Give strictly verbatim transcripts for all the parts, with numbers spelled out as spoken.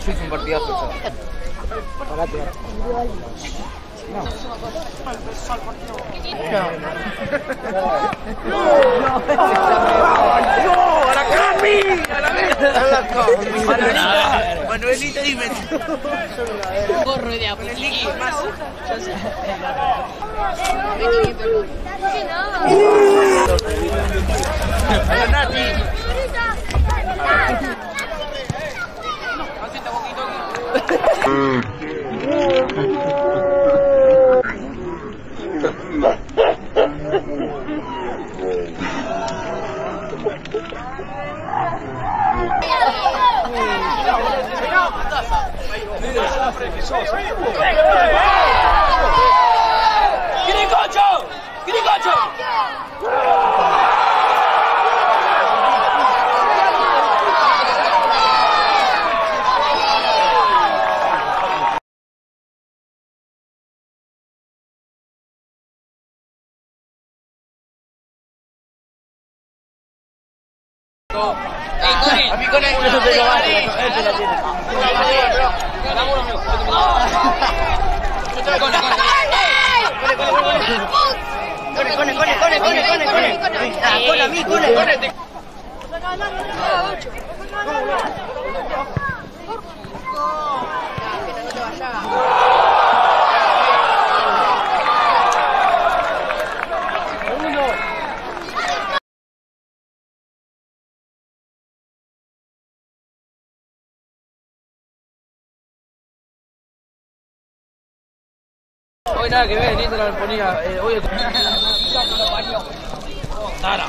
Yo hice un partidazo. Parate. No. No. ¡No! ¡A la Cami! ¡A la vez! ¡A la Cami! Manuelita, Manuelita, dime. Corro de a Con el líquido más. Yo sé. ¡A la Nati! Hacete poquito. ¡Quiricocho! ¡Quiricocho! A mí con esto no te lo vale. Este la tiene. Cone, cone, cone, cone, cone, cone, cone. Ah, con a mí, cone, cone. Hoy nada que ver, ni te la ponía. Eh, hoy Tara,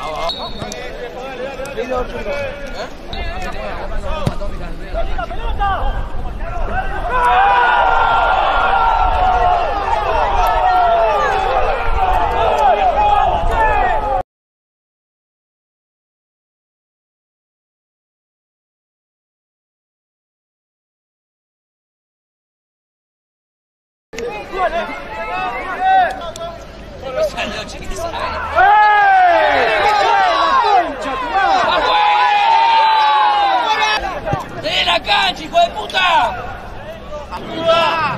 ¡de la cancha, hijo de puta! ¡Anda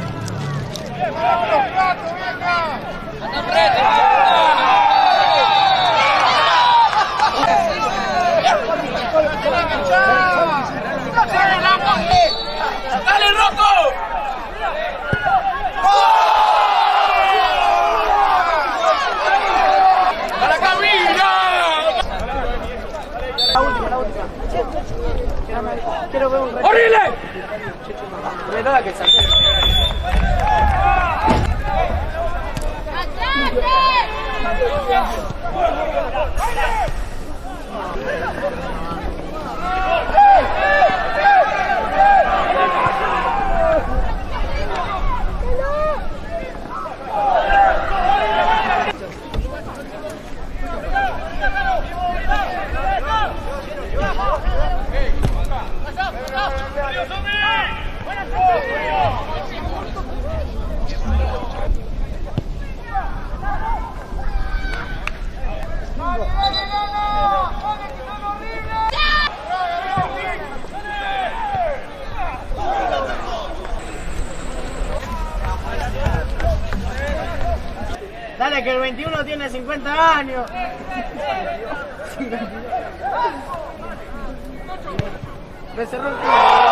frente! ¡Dale, Rocco! Quiero ver un ¡Horrible! Me da que salga. Dale, que el veintiuno tiene cincuenta años. Me cerró el